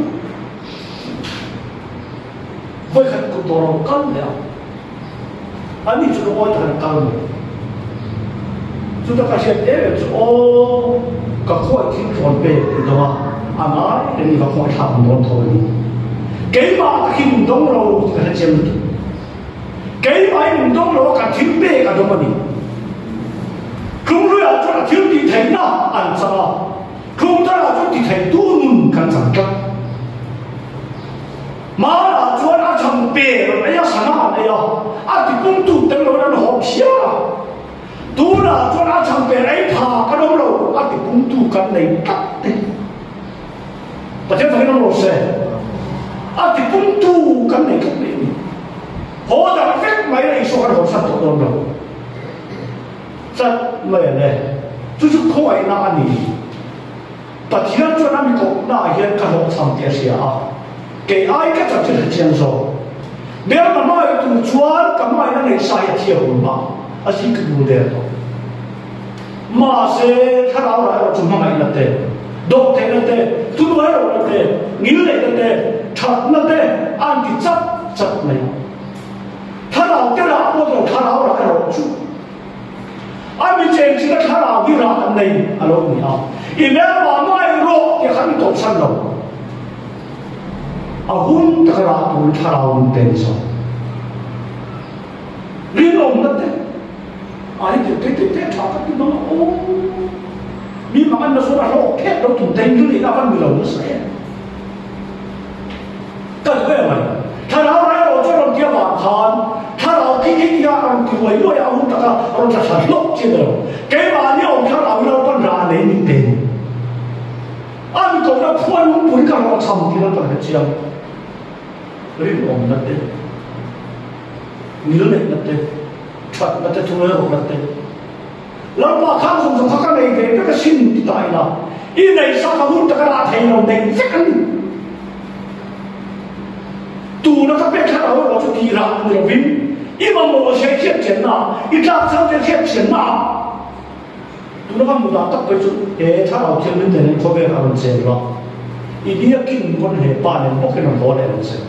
boleh kan kau dorong kan ya, ani juga boleh kan kan, sudah kasih dia, oh, kau itu tuan be, itu mah, anak ini kau tak tuan tuan, kemana kita dong lo kita macam itu. Cái máy mình đông nó cả thiếu bê cả đông mình không nói là cho là thiếu thì thấy nó ăn sao không cho là cho thì thấy tuôn cần sản xuất mà là cho nó chẳng bê rồi bây giờ sao này à thì cũng tụt tới rồi nó hộp xía tu là cho nó chẳng bê ấy thà cái đông rồi à thì cũng tụt cái này cắt đi và thế phải nó rồi sẽ à thì cũng tụt cái này cắt đi hồ đã vết máy này số cái hồ sắt tổ đồn rồi rất mày này chú chú khôi na anh đi tất nhiên cho nên cũng na hiện cái hồ sắm cái gì à cái ai cái chắc chắn chiến số nếu mà nói tụ chuan cái mai nó này sai thiệt mà à xin cái vấn đề đó mà sẽ thay đổi lại rồi chúng ta là thế đốt thế là thế thu đuôi rồi là thế nghĩ lại là thế thật là thế anh thì chấp này thay đổi cái nào cũng được thay đổi lại rồi chú anh bị chèn chỉ là thay đổi cái nào anh này anh nói gì à因为把麦肉也很多产了，啊，混得啦不他啦混得少，你弄得的，啊，你对，查个地方哦，你慢慢的说那说，看到土地你那份米了不是呀，干什么嘛？他老来我这种地方看，他老天呀，我又要混得啦，我这是落去的，给嘛你我他老要办啥呢？你得。anh cậu đã phun bụi cả họ sầm thì nó còn chiang lấy ổn đất đấy nhớ lại đất đấy chặt đất đấy thôi ổn đất đấy lần ba khang dùng khang này về cái xin thì tại là in này sao không hút cái là thầy nào này rất ăn tù nó các bé khác ở đó cho kỳ ra người vinh in mà một sẽ khiết chiến nào in ra sao sẽ khiết chiến nào tụi nó không muốn tập cái chút để tháo out thiên nhiên để có vẻ hơn xem lo, ý nghĩa kinh con hệ ba nên bốc cái nó khó để làm xem,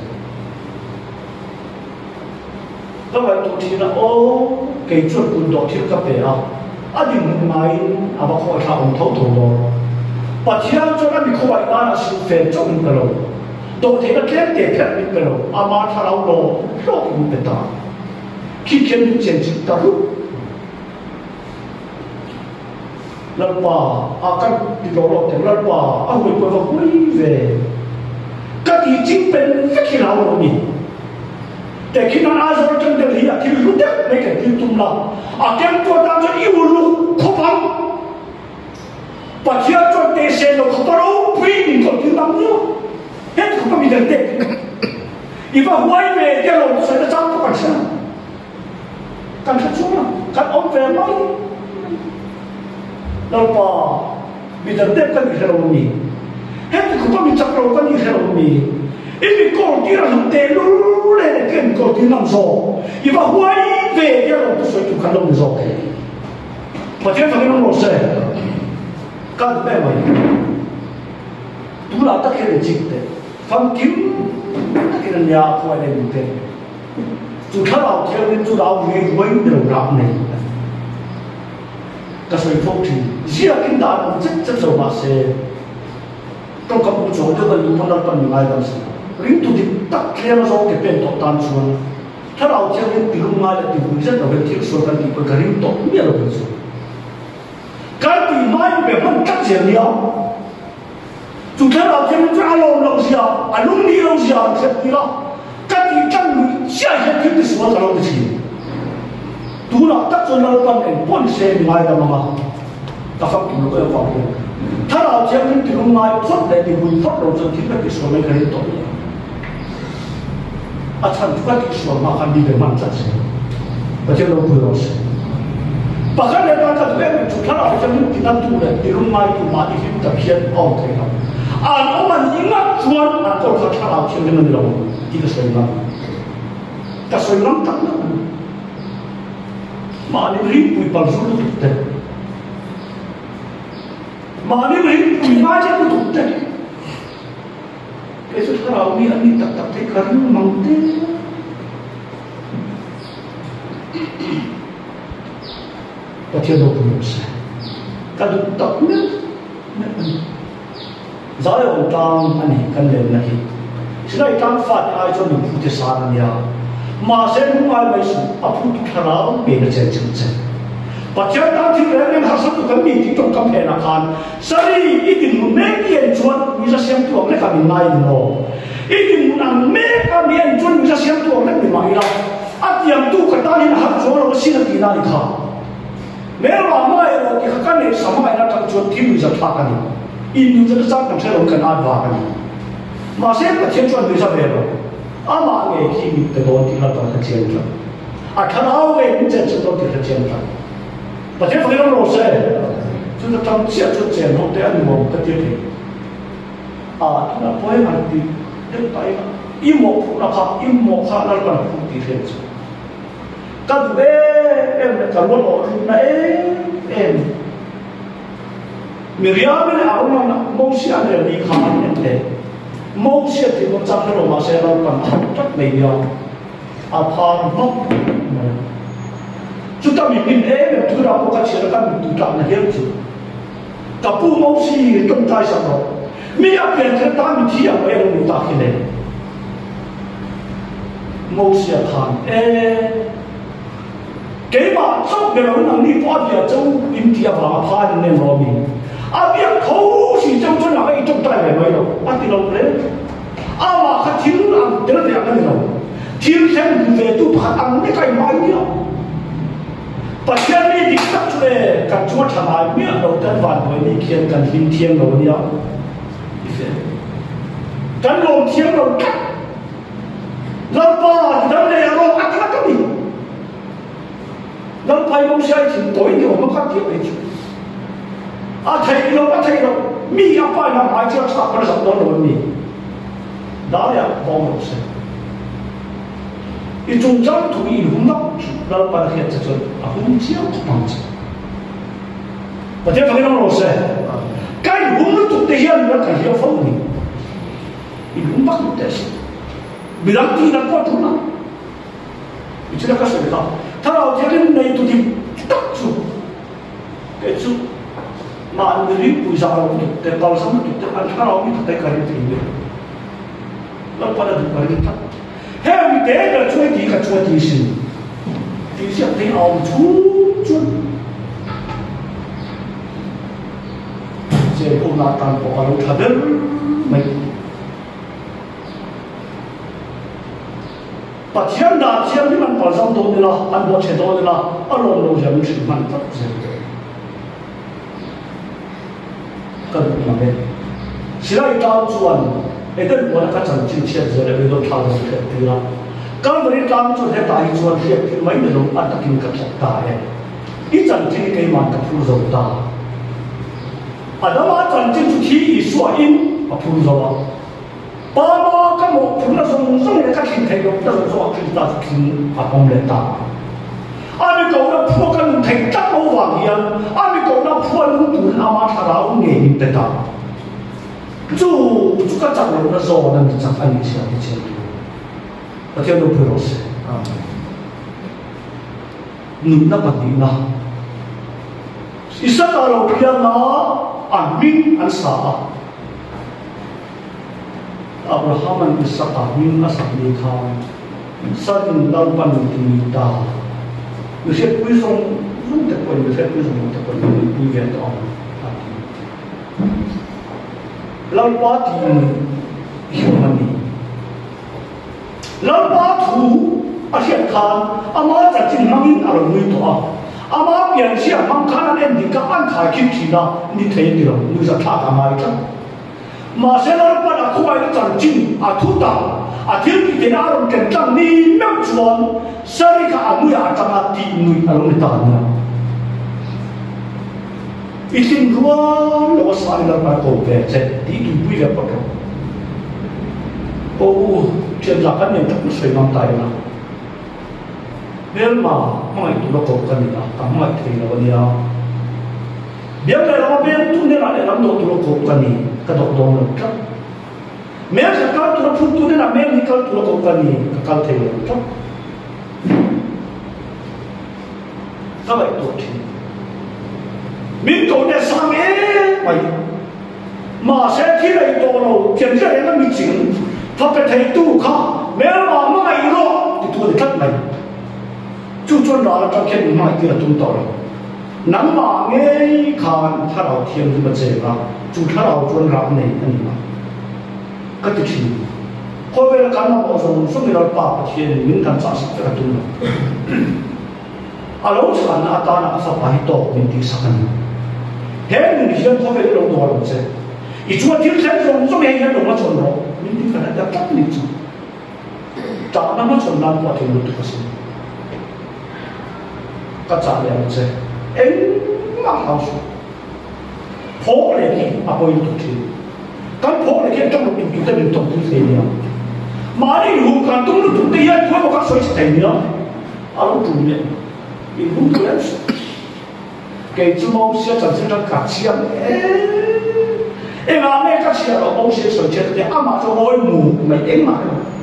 các bạn tụi thì là ô cái chuyện quân đội thiếu các bé à, anh đừng nói à bác hỏi thằng ông thấu thủ đó, bà chỉ ăn cho nó bị khói là sự phê trong mình cái rồi, đồ thì nó kém để phép mình cái rồi, à mà thằng ông lo cũng biết ta, khi kém những chuyện gì taรู้lần bà các đi lò lọt thì lần bà người quay vào quay về các thị chính bên rất khi nào rồi nhỉ để khi nó ai rồi trong đời thì lúc đấy mấy cái tiêu tung là cái tôi đang cho yêu lúc khó bằng và khi cho để xem nó không đâu quý mình còn tiêu tăng nữa hết không có bị đần đấy vì vậy quay về cái lò sẽ nó chắc các bạn xem cần thật xuống cần ông về mấy lalu pa bidan dep kan ihero ni het ko pa mi chakro kan ihero ni ini ko tira no te lu le ken ko tinam so iba huai ve dia lo so tu kan lo so pa dia fa no se kan be mai tu la ta ke chik te fam kim ta ke nya ko ne ni te tu tha lao theo nên tu lao về với đường rộng này cái sự phúc thì riêng cái đàn cũng rất sâu mà sẽ trong các bộ chỗ cho gần như phong phần ngay đó sẽ riêng tu thì tất cả nó do cái bên tổ tan xuốngถ้าเราเชื่อในปีรุ่งง่ายและปีรุ่งเส้นเราเป็นที่ส่วนกันปีเป็นการริมตกเนี่ยเราเป็นส่วนการปีไม้แบบมันจัดเสียเนี่ยจุดที่เราเชื่อมันจะอารมณ์เราเสียอารมณ์นี้เราเสียเสียที่เราการปีจังเสียเสียที่ที่ส่วนเราเป็นสิ่งดูนะตัดจนเราเป็นเองพ้นเสียง่ายแต่มาแต่ฟังดูเราก็ฟังดูถ้าเราเชื่อในปีรุ่งง่ายสุดเลยปีรุ่งสุดเราจะที่เป็นที่ส่วนไม่การริมตกอาจารย์ทุกคนที่สอนมาคันดีเป็นมันจัดเสียประเทศเราเพื่อเราเสียปากกันในการจัดเรื่องจุดที่เราจะมีที่นั่นดูเลยที่รุ่งง่ายที่มาที่ฟิล์มตะเคียนอ่อนเท่านั้นอ่านเอามันยิ่งนักชวนอ่านคนเขาถ้าเราเชื่อในมันเราที่จะสวยงามแต่สวยงามตั้งนั้นมานี่รีบปุยปัลสุดทุกเด็มานี่รีบปุยมาเจ้าทุกเด็Esok kalau ni ani tak tekan mangte. Macam tu pun bisa. Kalau tak ni, saya orang ani kan dia lagi. Selain kan fat aja ni putih saran dia. Masa ni mulai masuk apa tu kalau bela cenci. Macam nanti orang hasil tu kami di tempat kami nak sari ini mungkin jual bisa siapa tu orang kami naik no. Ini mungkin kami jual bisa siapa tu orang kami naik lah. Atiam tu kata ni nak jual orang sini di naik kah. Mereka ramai orang yang kan ni sama orang tak jual tim bisa pakai. Ini jadi sangat saya orang ada pakai. Masih macam jual bisa bela. ama nghe khi mình từ đó thì là toàn là chiến tranh khả năng về những chuyện chúng tôi thì là chiến tranh và thế phải làm rồi sẽ chúng ta trong chiến cho chiến không thể ăn một cái gì chúng ta phải làm gì đến tay im một là khác im một khác là còn không thì thế cái thứ em là cái luôn ở này em mình riêng mình áo nó mong xia này đi khám nhận thế mong xia thì nó chắc là mà sẽ là còn rất mấy nhiều phàm mốc chúng ta mình em tu ra một cái chuyện là mình tu ra là hiểu chứ cả bu mong xi trong tai sao đó mình áp dụng cái ta mình chỉ là cái mình ta cái này mong xia phàm cái mà trong cái lòng năng đi phát triển trong India và phát triển nên rồi mình việc khâu chỉ trong chỗ nào ấy trong tai này mới đâu bắt đi đâu đấy mà cái thiếu làm thế là cái gì đâu thiếu xem về tu phát ăn cái máy nhiều và hiện nay thì các chỗ này các chỗ tham gia nhiều đầu tiên vào với đi kiến cần hình thiên đầu nhiều cần lòng thiên đầu cắt lâu ba thì đâm này lâu ăn cái gì lâu phải không sai thì tối nhiều nó phát triển đấy chứ thấy đâu mi áp phải làm hai chiếc sạp cái sạp đó rồi mi đó là bom rồi sẽ一种疆土一路闹，老板现在说红椒帮子，我听朋友老师，该红的做这些人感觉风呢，一路帮的是，没让地那过头了，你知道个什么？他老天的那都的打住，给住，那你不啥了？在高山的在他老米他在干的这个，老板的干的他。Hãy để cho chuối thì cả chuối thì gì thì sẽ thấy ông chú sẽ hôm nào tan bỏ lâu thật đấy mình và thiên đàng thiên thì mình bảo rằng tôi là anh bảo chế tôi là anh lòng lâu giờ mình chỉ mình thật sự cần mà nên chỉ là cao chuẩn cái đó là các chẳng chịu chết rồi là bây giờ thao được cái thứ đó các vấn đề làm cho thế tại cho thế thì mấy người luôn ăn tập cái thật tài ít chẳng chỉ cái mà tập phu dầu ta đó mà chẳng chỉ chỉ số in mà phu dầu ba ba cái một phu nó xong xong cái kinh tế đó nó xong kinh ta kinh bông lên ta anh ấy nói phu cái kinh tế đâu vàng gì anh ấy nói phu nó tụi ama thà lao nghề như thế ta就个长老的时候，那你长翻译起来的前途，我听都不老实你那么你呢？一生到老边啊，安民安啥阿布拉罕曼伊萨达民阿萨尼卡，山老板地大，有些贵重用的贵，有些贵重用的贵，不一样的啊。老巴蒂有问题，老巴图先看，妈在进忙因阿龙没多妈变相忙看那你个安排去提了，你睇到你说他干嘛去？马上老巴那快的转进土大天比天阿龙跟上你没转，谁个阿木阿张地你阿龙的大呢？一天多，我上了班后边在地里不要不着。现在看见他们水忙大了，别嘛，买多了够干的啦，刚买退了我呀。别来了，别多年来咱们都多了够干的，个都多了着。没是干多了普多年来没你干多了够干的，个干退了着。各位多听。民族的上面喂，马上起来多了，现在人都没钱，他被推杜卡，没有嘛买了，你多的干没？就算拿了照片，买的都到了。能嘛？哎，看他老天这么这个，就他老尊让你嘛，搿就去。后边看到我说明了8天，民间咋是这个多了？老产阿达那发白多，民地啥个？嘿，你先后边弄多了噻，一做天天弄，做天天弄了做了，你看人家干你做， trả nó chuẩn làm qua thì một chút xíu các trả lời một xe em mà hao số phố này thì à bồi tụ thì cái phố này thì trong một tụ ta mình tổng tụ thế này mà đi hùng càng tung được tụ thế ấy thôi mà các soi thế này à lúc tụ này thì hùng tụ đấy cái chú mong sẽ chẳng sẽ cả chiêm em làm mấy cái chiêm là mong sẽ soi chết thì à mà cho ngồi mù mày em mà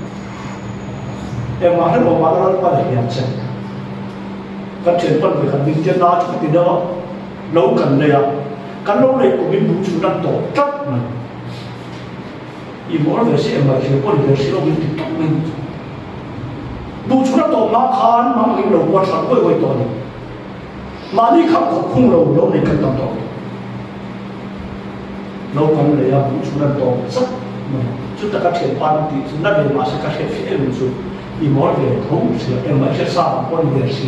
nó mà nó qua để nhận chân các chuyện con về khẳng định trên đó chúng ta đó lâu cần này cái lâu này của mình vũ trụ đang tổ chất mà ý mỗi về sẽ mà chỉ có về sẽ mình tiếp tục mình vũ trụ đang tổ mà khan mà mình lâu quan sát với tổ này mà đi khắp không lâu này cần tăng tổ lâu cần này vũ trụ đang tổ rất chúng ta các chuyện quan thì chúng ta về mà sẽ các chuyện phía mình rồi ý mỗi về không sẽ em mới sẽ sao con về sẽ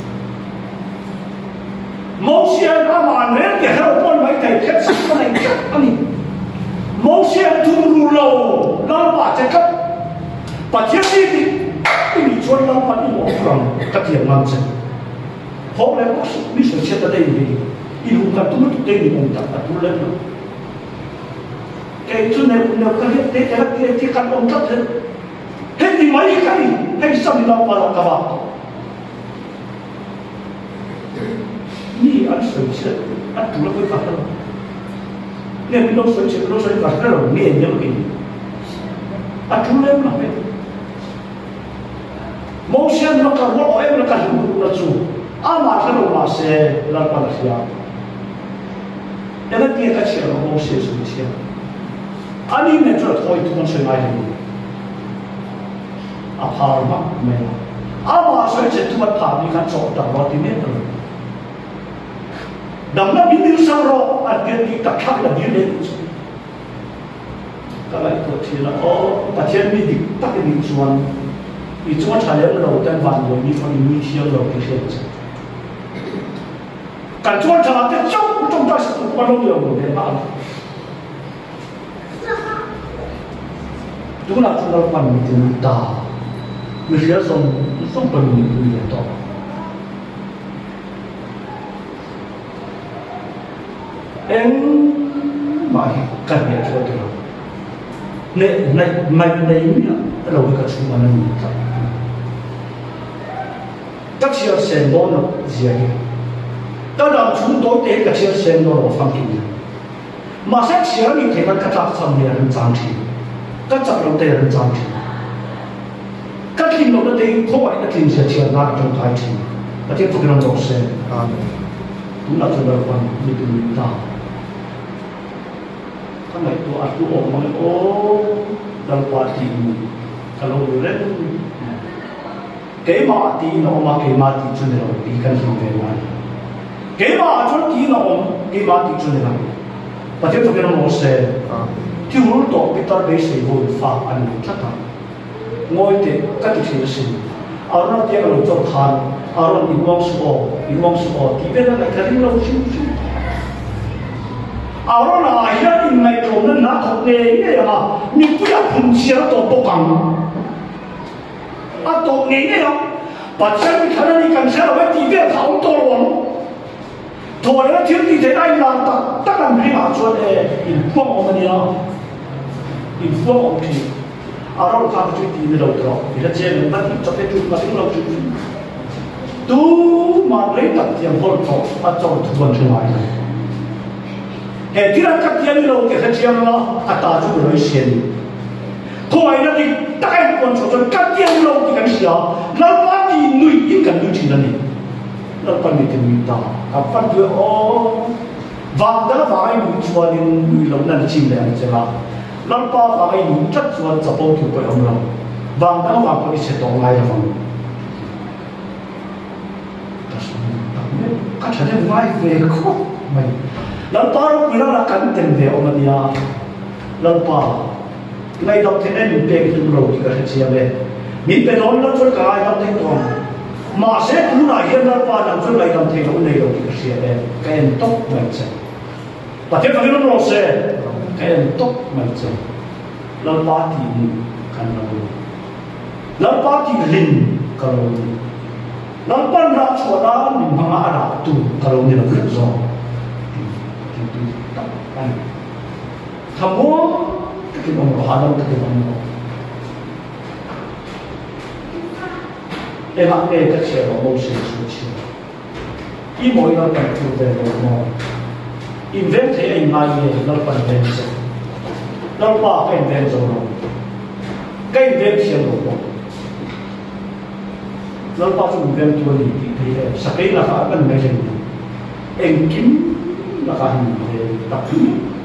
mong xem mà nếu cái hậu con mấy thầy kết sắc con này chắc anh mong xem thu lù lầu nó bà chắc cấp và thiết gì thì cái bị chuột nó mà đi một phần các thiền làm gì họ lại có sự biết sự chết ở đây thì đi luôn cả tôi tụi tên thì cũng chẳng là tôi lên nữa cái chỗ này cũng đâu có hết thế cái kia thì căn ông rất hết thì mấy cái hay sao đi đâu mà làm cả vào ni anh soi chết anh tụi nó phải đâu nên mình đâu soi chết đâu soi cả cái đầu miền như vậy anh tụi nó làm vậy mong xem nó cả họ em nó cả chúng nó chú mà cái đầu mà sẽ làm bằng gì à em cái kia cái chuyện nó mong xem soi chết anh đi nên cho thôi tụi nó soi mai đi phá mà mày mà soi chết tụi nó phá đi cái chỗ đó là tìm hết rồi đầm nó biến sang rồi anh kia đi tập thắc là biến đến các bạn có thể là ta thiên bị địch tắc cái bị chuan trả lời đầu tiên vạn rồi đi phần đi chiêu rồi cái chuyện cả chuan trả lời cái trong ta sẽ có bao nhiêu người để bạn chúng ta chúng ta phần mình ta mình sẽ sống phần mình để đó em mà cần phải cho tôi này nhá là cái chuyện mà mình phải các chia sẻ đó nó gì vậy ta làm chúng tôi để các chia sẻ đó nó phong kín mà sẽ chia như thế các tác phẩm này là trang trí các tác phẩm này là trang trí các kinh nó đây không phải là kinh sẽ chia ra trong thái trí và tiếp tục làm dòng sen đúng là chúng ta quan như từ mình ta cái này tôi ăn tôi ôm nói đang qua thì kalau boleh cái mà thì nó mà cái mà thì cho nên là đi cần không về mà cái mà cho thì nó cái mà thì cho nên là và tiếp tục cái nó sẽ thì muốn tổ cái tờ base sẽ vô phá anh chắc là ngồi thì các cái chuyện gì ở nó tiếng là trong than ở nó đi mong số thì bên này cái gì nó cũng ở đó là hiện ngày trong nên nó học nghề này mà mình cũng要碰见到不讲到nghề này把这里看到你感觉了我底边好多了头那个天地在那里啦当然没拿出来引放我们呀引放我们ở đó là các cái chuyện gì đầu đó thì nó chơi mình bắt cho cái chuyện mà chúng nó chuyện tu mà lấy tập tiền hồn thọ bắt cho thực vận trở lại hệ thì là các tiền đâu cái cái chuyện đó ta chú nói xem thôi nó thì đại quan trọng là các tiền đâu thì cái gì à nó bắt đi nuôi những cái nuôi chuyện này nó bắt đi nuôi ta các bắt được vàng đó vàng nuôi cho nên nuôi lâu nên chim này chứ là nó ba vàng nuôi chắc cho tập bao nhiêu cái ông lòng vàng đó vàng có sẽ đổ ngay vàng các thằng em vai về khóc mày lần ba lúc nó là cắn tiền về ông anh ya lần ba ngày đầu tiên em bị cái thứ đầu thì cái gì vậy mình phải nói nó cho cả ai làm thế thôi mà sẽ cũng là hiện lần ba làm cho ngày đầu tiên nó này đầu thì cái gì vậy cái em tốt mày chứ và tiếp theo nó sẽ cái em tốt mày chứ lần ba thì cần là lalpa ti lin kalau lalpa na chua ni mga ara tu kalau ni nak zo tu tak kan kamu kita mau hadam kita mau emak kecil mau suci imo ina tak tu mau invent ai mai lalpa invent lalpa kan invent zo cái invent siang lo lalpa tu invent tu ni sakai la ka kan mai jeng engkim la ka ni tapi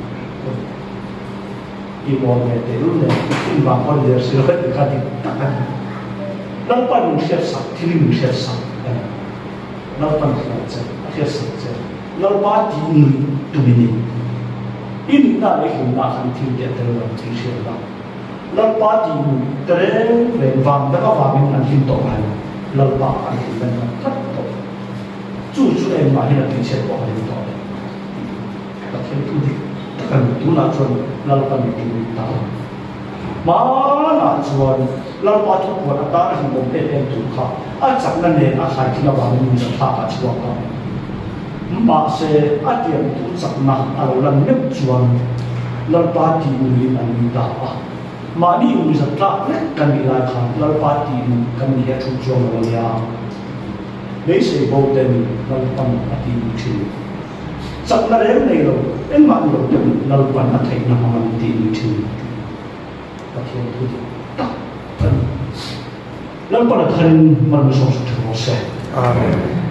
imo ne te lu ne in ba ko le sir ka ka di takan lalpa ni siap sak thili ni siap sak lalpa ni siap sak lalpa di ni tu ni in na le hin na kan thi de te lo ti siap la lalpa di ni tere le wang da ka wang nan hin to hai lalpa kan hin ben tat to chu em ma hin ti siap ko hin to ta khen tu di ta kan tu na chon lalpa ni tu ta ma na chuan lalpa tu ko ta hin mo pe em tu kha a chak na ne a khai thila wang ni sa tha ka chuan ka ma se a tiam tu chak na a lo lan nek chuan lalpa di ni an ni ta a ma ni u sa tra kan ni lai kha lalpa di kan ni a thu chuan lo ya nei se bo ten lalpa a ti chi chak na re nei lo en ma lo ten lalpa na thai na ma man ti ni chi ta khen tu ta kan lalpa na thain man so so se amen